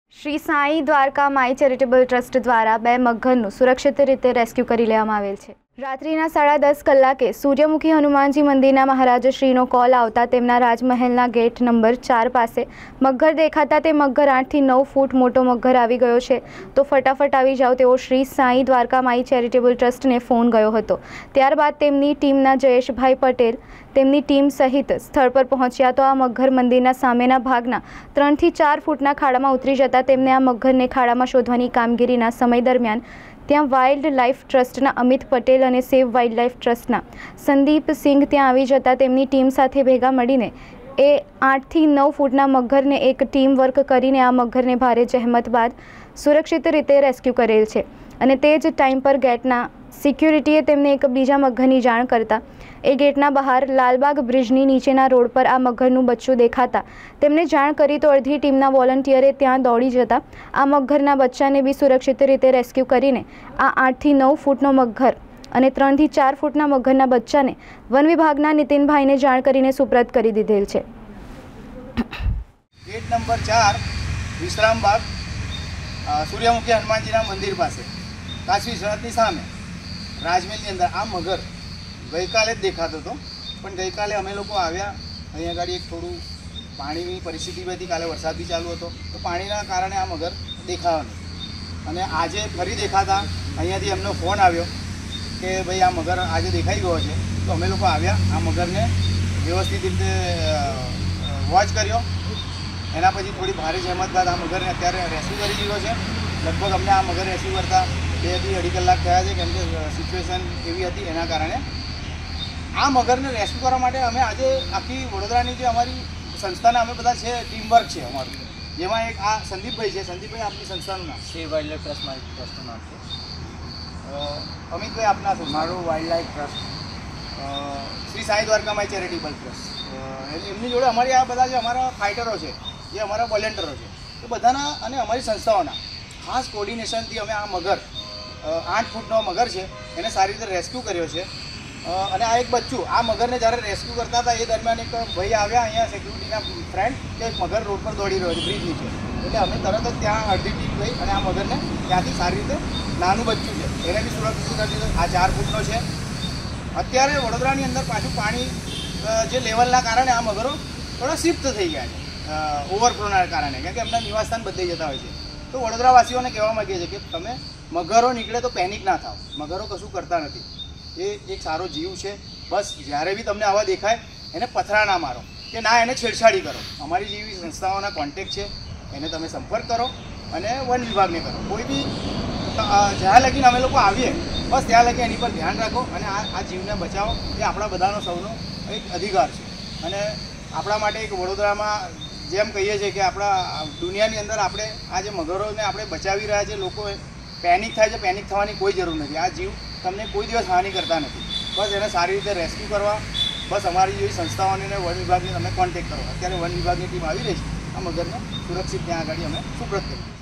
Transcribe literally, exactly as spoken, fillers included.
Shri Sai Dwarka Mai charitable trust દ્વારા બે મગરનું સુરક્ષિત રીતે રેસ્ક્યુ કરી લેવામાં આવેલ છે। રાત્રિના સાડા દસ કલાકે સૂર્યમુખી હનુમાનજી મંદિરના મહારાજશ્રીનો કોલ આવતા તેમના રાજમહેલના ગેટ નંબર ચાર પાસે મગર દેખાતા તે મગર આઠથી નવ ફૂટ મોટો મગર આવી ગયો છે તો ફટાફટ આવી જાઓ તેવો શ્રી સાંઈ દ્વારકા માઈ ચેરિટેબલ ટ્રસ્ટને ફોન ગયો હતો। ત્યારબાદ તેમની ટીમના જયેશભાઈ પટેલ તેમની ટીમ સહિત સ્થળ પર પહોંચ્યા તો આ મગર મંદિરના સામેના ભાગના ત્રણથી ચાર ફૂટના ખાડામાં ઉતરી જતા તેમને આ મગરને ખાડામાં શોધવાની કામગીરીના સમય દરમિયાન ત્યાં વાઇલ્ડ લાઇફ ટ્રસ્ટના અમિત પટેલ અને સેવ વાઇલ્ડ લાઇફ ટ્રસ્ટના સંદીપ સિંઘ ત્યાં આવી જતા તેમની ટીમ સાથે ભેગા મળીને એ આઠથી નવ ફૂટના મગરને એક ટીમ વર્ક કરીને આ મગરને ભારે જહેમત બાદ સુરક્ષિત રીતે રેસ્ક્યુ કરેલ છે અને તે જ ટાઈમ પર ગેટના સિક્યુરિટીએ તેમને એક બીજા મગરની જાણ કરતા એ ગેટના બહાર લાલબાગ બ્રિજની નીચેના રોડ પર આ મગરનું બચ્ચું દેખાતા તેમને જાણ કરી તો અડધી ટીમના વોલન્ટિયરે ત્યાં દોડી જતા આ મગરના બચ્ચાને બી સુરક્ષિત રીતે રેસ્ક્યુ કરીને આ આઠથી નવ ફૂટનો મગર અને ત્રણથી ચાર ફૂટના મગરના બચ્ચાને વન વિભાગના નીતિનભાઈને જાણ કરીને સુપ્રત કરી દીધેલ છે। ગેટ નંબર ચાર વિશ્રામબાગ સૂર્યમુખી હનુમાનજીના મંદિર પાસે કાશી વિશ્વનાથની સામે રાજમહેલની અંદર આ મગર ગઈકાલે જ દેખાતો હતો પણ ગઈકાલે અમે લોકો આવ્યા અહીંયા આગળ એક થોડું પાણીની પરિસ્થિતિ બી હતી, કાલે વરસાદ બી ચાલુ હતો તો પાણીના કારણે આ મગર દેખાયો નહીં અને આજે ફરી દેખાતા અહીંયાથી એમનો ફોન આવ્યો કે ભાઈ આ મગર આજે દેખાઈ ગયો છે તો અમે લોકો આવ્યા આ મગરને વ્યવસ્થિત રીતે વોચ કર્યો। એના પછી થોડી ભારે જહેમત બાદ આ મગરને અત્યારે રેસ્ક્યુ કરી દીધો છે। લગભગ અમને આ મગર રેસ્ક્યુ કરતા બે થી અઢી કલાક થયા છે કેમ કે સિચ્યુએશન એવી હતી એના કારણે આ મગરને રેસ્ક્યુ કરવા માટે અમે આજે આખી વડોદરાની જે અમારી સંસ્થાના અમે બધા છે ટીમ વર્ક છે અમારું, જેમાં એક આ સંદીપભાઈ છે। સંદીપભાઈ આપની સંસ્થાનું નામ? સેવ વાઇલ્ડ લાઇફ ટ્રસ્ટ મારી ટ્રસ્ટનું નામ છે। અમિતભાઈ આપના શું? મારું wildlife trust Shri Sai Dwarka Mai charitable trust. એમની જોડે અમારી આ બધા જે અમારા ફાઇટરો છે, જે અમારા વોલેન્ટરો છે, એ બધાના અને અમારી સંસ્થાઓના ખાસ કોર્ડિનેશનથી અમે આ મગર આઠ ફૂટનો મગર છે એને સારી રીતે રેસ્ક્યુ કર્યો છે। અને આ એક બચ્ચું આ મગરને જ્યારે રેસ્ક્યુ કરતા હતા એ દરમિયાન એક ભાઈ આવ્યા અહીંયા સિક્યુરિટીના ફ્રેન્ડ કે એક મગર રોડ પર દોડી રહ્યો છે બ્રિજ નીચે, એટલે અમે તરત જ ત્યાં અડધી ટીમ ગઈ અને આ મગરને ત્યાંથી સારી રીતે નાનું બચ્ચું છે એને બી સુરક્ષિત કરી દીધું। આ ચાર ફૂટનો છે। અત્યારે વડોદરાની અંદર પાછું પાણી જે લેવલના કારણે આ મગરો થોડા શિફ્ટ થઈ ગયા છે ઓવરફ્લોના કારણે, કારણ કે એમના નિવાસસ્થાન બદલાઈ જતા હોય છે। તો વડોદરાવાસીઓને કહેવા માગીએ છીએ કે તમે મગરો નીકળે તો પેનિક ના થાવ, મગરો કશું કરતા નથી, એ એક સારો જીવ છે। બસ જ્યારે બી તમને આવા દેખાય એને પથરા ના મારો કે ના એને છેડછાડી કરો, અમારી જેવી સંસ્થાઓના કોન્ટેક્ટ છે એને તમે સંપર્ક કરો અને વન વિભાગને કરો। કોઈ બી જ્યાં લગીને અમે લોકો આવીએ બસ ત્યાં લગી એની પર ધ્યાન રાખો અને આ આ જીવને બચાવો, એ આપણા બધાનો સૌનો એક અધિકાર છે। અને આપણા માટે એક વડોદરામાં જેમ કહીએ છીએ કે આપણા દુનિયાની અંદર આપણે આ જે મગરોને આપણે બચાવી રહ્યા છીએ, લોકો પેનિક થાય છે, પેનિક થવાની કોઈ જરૂર નથી। આ જીવ તમને કોઈ દિવસ હાનિ કરતા નથી, બસ એને સારી રીતે રેસ્ક્યુ કરવા બસ અમારી જેવી સંસ્થાઓને વન વિભાગની તમે કોન્ટેક્ટ કરો। અત્યારે વન વિભાગની ટીમ આવી રહી છે, આ મગરને સુરક્ષિત ત્યાં આગળ અમે સુપ્રત કરીએ।